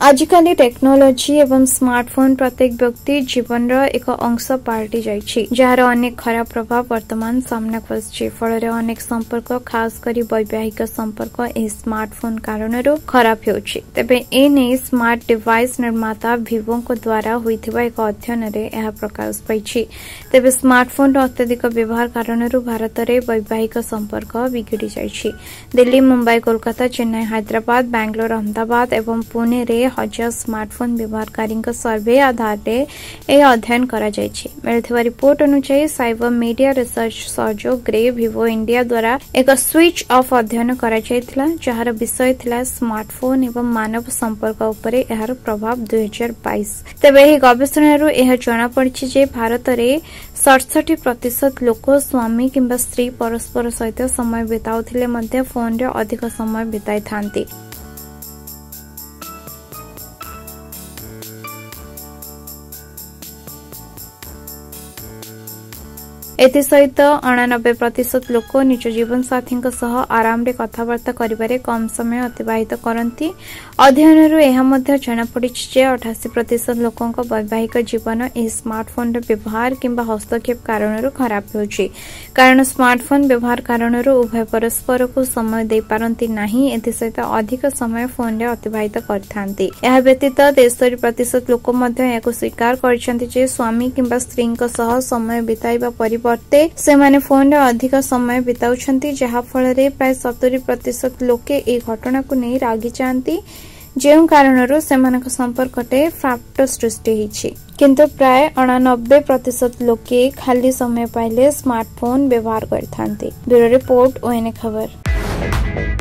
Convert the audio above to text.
आजिकाली technology एवं smartphone प्रत्येक व्यक्ति जीवन एक अंश पाल्टी जाइछि जार अनेक खराब प्रभाव वर्तमान सामना आछि। फल अनेक संपर्क खास करी वैवाहिक संपर्क ए स्मार्टफोन कारण खराब होछि। तेबे एने स्मार्ट डिवाइस निर्माता विवो को द्वारा होइथिबा एक अध्ययन रे यह प्रकाश पाइछि। तेबे स्मार्टफोन अत्यधिक व्यवहार कारण भारत में वैवाहिक संपर्क बिगड़ी जाइछि। दिल्ली, मुंबई, कोलकाता, चेन्नई, हैदराबाद, बेंगलोर, अहमदाबाद एवं पुणे रे हजार स्मार्टफोन व्यवहारकारी सर्वे आधार रे अध्ययन करा जायछि। मिलथिबा रिपोर्ट अनुसार साइबर मीडिया रिसर्च सहयोग रे विवो इंडिया द्वारा एक स्विच ऑफ अध्ययन करा जायथिला, जहार विषय थिला स्मार्टफोन एवं मानव संपर्क उपरे एहार प्रभाव 2022। तेबे एही गवेषणारू एहा जणा पड़िछि जे भारत रे 67% लोक स्वामी किंबा स्त्री परस्पर सहित समय बिताउथिले मध्ये फोन रे अधिक समय बिताई थांती। एसहित 89% लोक निज जीवन साथी आराम रे कथबार्ता करिबारे कम समय अतिबाहित करती। अध्ययन जनापड़ी 88% लोकों वैवाहिक जीवन ए स्मार्टफोन व्यवहार किंबा हस्तक्षेप कारण खराब होछि। कारण स्मार्टफोन व्यवहार कारण उभय परस्पर को समय दे पारंती नाही, एसहित अधिक समय फोन रे अतिबाहित करथांती। एहा व्यतीत 63% लोक स्वीकार करछन्ति जे स्वामी किंबा स्त्री समय बिताइबा परिवर्ते सेमाने फोन रे अधिक समय बिताउछन्ति, जहा फल रे प्राय 70% लोके ए घटना को नहीं रागी जांती, जेउ कारणरो सेमानक संपर्कटे फाप्ट सृष्टि हिछि। किंतु प्राय 89% लोके खाली समय पाइले स्मार्टफोन व्यवहार करथांती। ब्यूरो रिपोर्ट, ओएनए खबर।